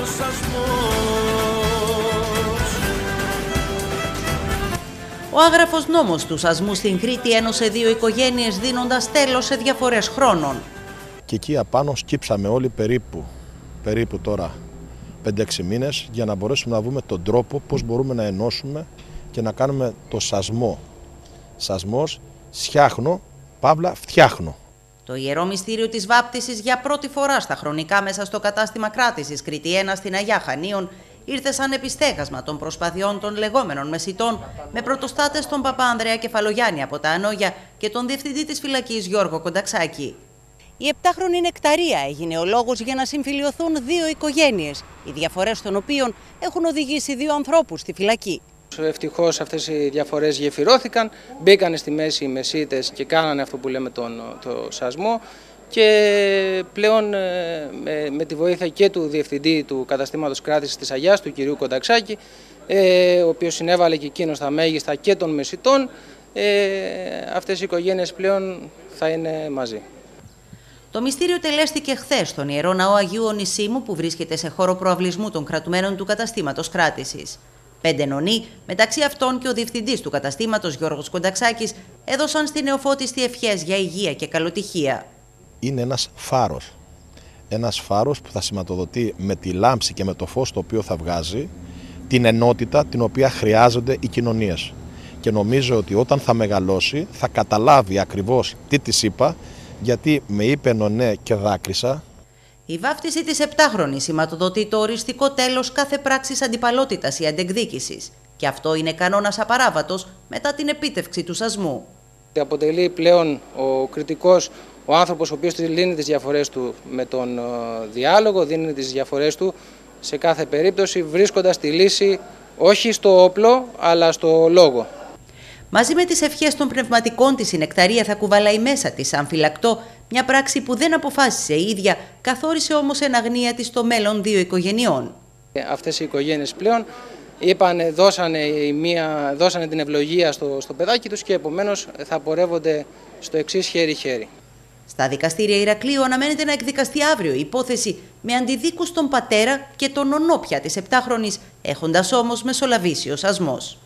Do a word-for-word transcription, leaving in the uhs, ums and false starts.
Ο άγραφος νόμος του σασμού στην Κρήτη ένωσε δύο οικογένειες δίνοντας τέλος σε διαφορές χρόνων. Και εκεί απάνω σκύψαμε όλοι περίπου, περίπου τώρα πέντε έξι μήνες για να μπορέσουμε να βρούμε τον τρόπο πώς μπορούμε να ενώσουμε και να κάνουμε το σασμό. Σασμός, σιάχνω, παύλα, φτιάχνω. Το ιερό μυστήριο της βάπτισης για πρώτη φορά στα χρονικά μέσα στο κατάστημα κράτησης Κρήτη ένα στην Αγιά Χανίων ήρθε σαν επιστέγασμα των προσπαθειών των λεγόμενων μεσητών με πρωτοστάτες τον Παπά Ανδρέα Κεφαλογιάννη από τα Ανόγια και τον διευθυντή της φυλακής Γιώργο Κονταξάκη. Η επτάχρονη νεκταρία έγινε ο λόγος για να συμφιλιωθούν δύο οικογένειες, οι διαφορές των οποίων έχουν οδηγήσει δύο ανθρώπους στη φυλακή. Ευτυχώς αυτές οι διαφορές γεφυρώθηκαν, μπήκαν στη μέση οι μεσίτες και κάνανε αυτό που λέμε τον το σασμό και πλέον με, με τη βοήθεια και του διευθυντή του καταστήματος κράτησης της Αγιάς, του κυρίου Κονταξάκη, ε, ο οποίος συνέβαλε και εκείνος στα μέγιστα και των μεσιτών, ε, αυτές οι οικογένειες πλέον θα είναι μαζί. Το μυστήριο τελέστηκε χθες στον Ιερό Ναό Αγίου Ονυσίμου που βρίσκεται σε χώρο προαυλισμού των κρατουμένων του καταστήματος κράτησης. Πέντε νονοί, μεταξύ αυτών και ο διευθυντής του καταστήματος Γιώργος Κονταξάκης, έδωσαν στη νεοφώτιστη ευχές για υγεία και καλοτυχία. Είναι ένας φάρος. Ένας φάρος που θα σηματοδοτεί με τη λάμψη και με το φως το οποίο θα βγάζει την ενότητα την οποία χρειάζονται οι κοινωνίες. Και νομίζω ότι όταν θα μεγαλώσει θα καταλάβει ακριβώς τι της είπα, γιατί με είπε ναι και δάκρυσα. Η βάφτιση της επτάχρονης σηματοδοτεί το οριστικό τέλος κάθε πράξης αντιπαλότητας ή αντεκδίκησης. Και αυτό είναι κανόνας απαράβατος μετά την επίτευξη του σασμού. Αποτελεί πλέον ο κριτικός ο άνθρωπος ο οποίος λύνει τις διαφορές του με τον διάλογο, δίνει τις διαφορές του σε κάθε περίπτωση, βρίσκοντας τη λύση όχι στο όπλο αλλά στο λόγο. Μαζί με τις ευχές των πνευματικών της η νεκταρία θα κουβαλάει μέσα της σαν φυλακτό, μια πράξη που δεν αποφάσισε η ίδια, καθόρισε όμως εν αγνία της το μέλλον δύο οικογενειών. Αυτές οι οικογένειες πλέον είπαν, δώσανε, μία, δώσανε την ευλογία στο, στο παιδάκι τους και επομένως θα πορεύονται στο εξής χέρι-χέρι. Στα δικαστήρια Ηρακλείου αναμένεται να εκδικαστεί αύριο η υπόθεση με αντιδίκους τον πατέρα και τον ονόπια της επτάχρονης, έχοντας όμως μεσολαβήσει ο σασμός.